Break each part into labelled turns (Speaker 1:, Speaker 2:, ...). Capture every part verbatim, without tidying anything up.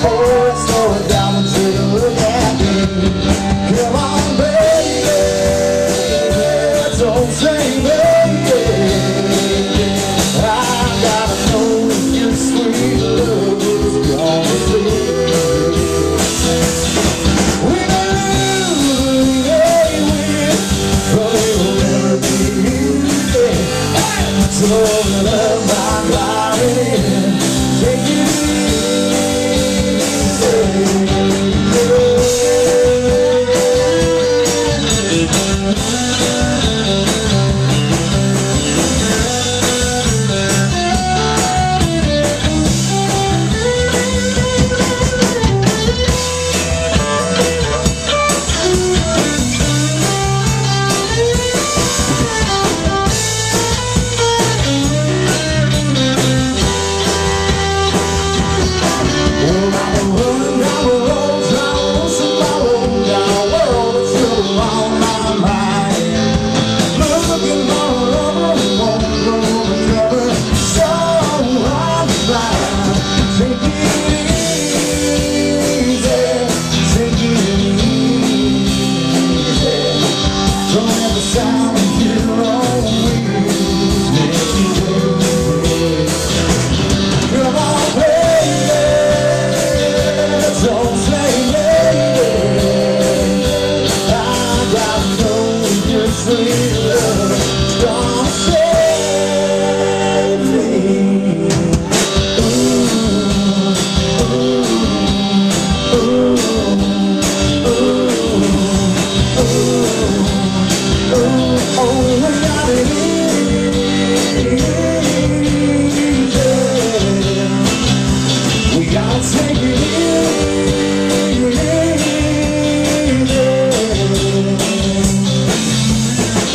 Speaker 1: boy, slow it down and take a look at me. Come on, baby, don't say baby. I gotta know if your sweet love is gonna stay. We may lose, yeah, we will, but it will never be easy. So love my violin, take it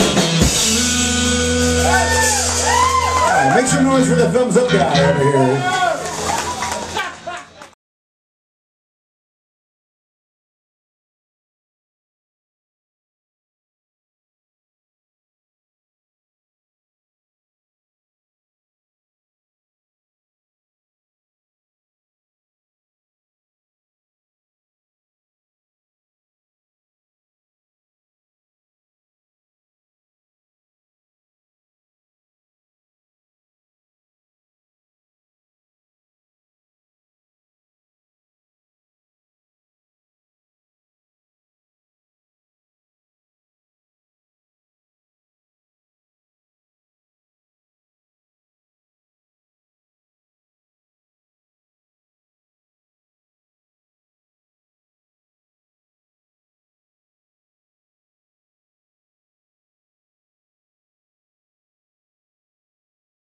Speaker 1: make some noise for the thumbs up guy over here.